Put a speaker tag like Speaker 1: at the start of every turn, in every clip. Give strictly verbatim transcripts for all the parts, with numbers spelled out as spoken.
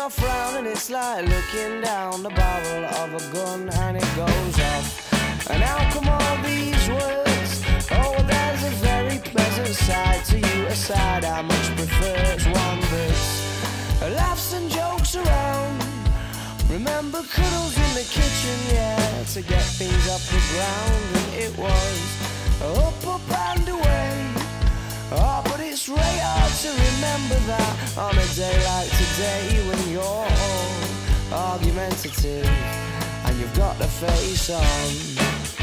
Speaker 1: I frown and it's like looking down the barrel of a gun and it goes off. And how come all these words? Oh, there's a very pleasant side to you, a side I much prefer. It's one that laughs and jokes around. Remember cuddles in the kitchen, yeah, to get things off the ground. And it was up, up and away. Oh, but it's really hard to remember that on a day like today, when you're all argumentative and you've got the face on.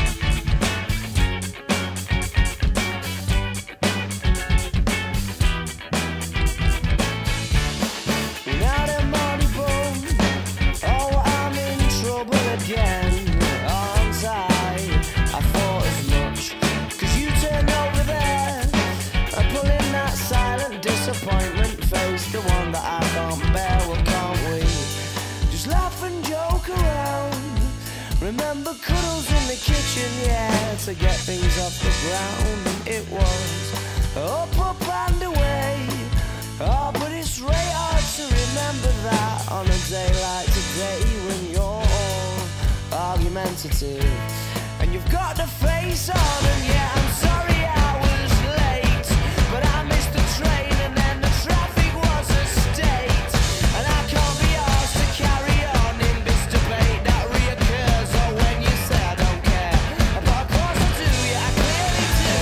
Speaker 1: Now then, Mardy bum, oh, I'm in trouble again, aren't I? I thought as much, 'cause you turned over there, pulling that silent disappointment face, the one that I can't bear. Well, can't we just laugh and joke around? Remember cuddles in the kitchen, yeah, to get things off the ground. And it was up, up and away. Oh, but it's really hard to remember that on a day like today, when you're all argumentative and you've got the face on. And yeah, I'm sorry I was late, but I missed the train and then the traffic was a state. And I can't be asked to carry on in this debate that reoccurs. Or when you say I don't care, but of course I do, yeah, I clearly do.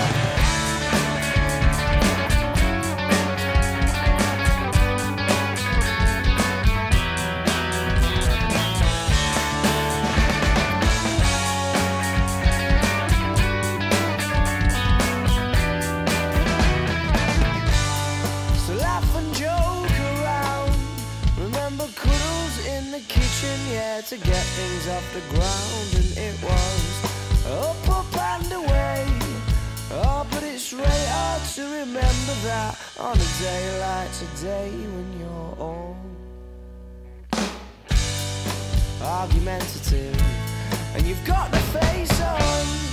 Speaker 1: So laugh and joke around. Remember cuddles in the kitchen, yeah, to get things off the ground. And it was up, up and away. Oh, but it's really hard to remember that on a day like today, when you're all argumentative and you've got the face on.